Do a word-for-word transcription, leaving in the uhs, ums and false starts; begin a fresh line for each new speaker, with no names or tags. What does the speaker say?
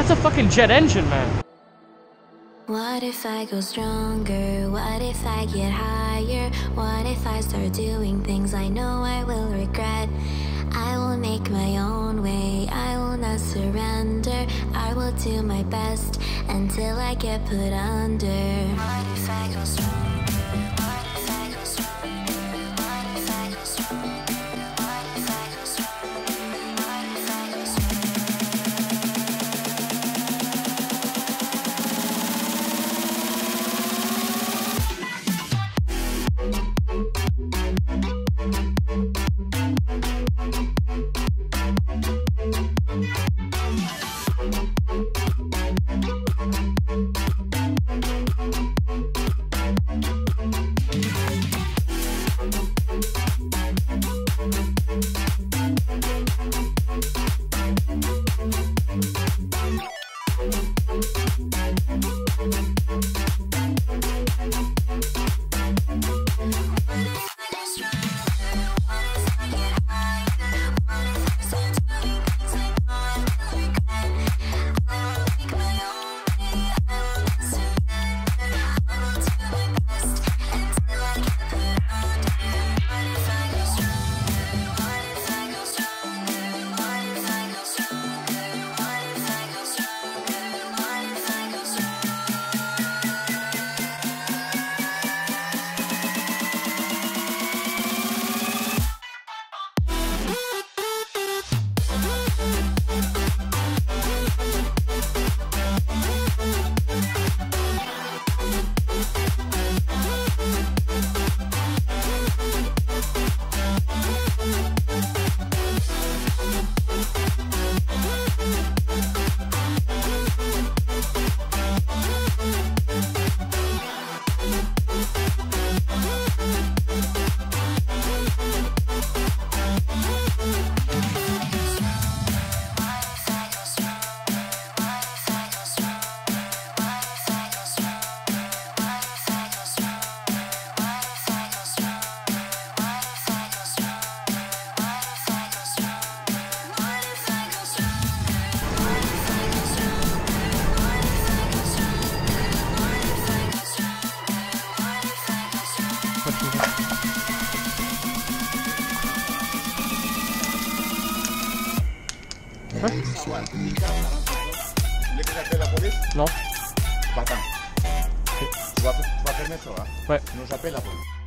That's a fucking jet engine, man.
What if I go stronger? What if I get higher? What if I start doing things I know I will regret? I will make my own way, I will not surrender. I will do my best until I get put under. What if I go stronger? What if I go stronger? What if I go stronger? What if I go stronger? What if I go
Hein? Non.
Partant. Tu vas, tu vas fermer ça, hein?
Ouais.
Nous appelle la police.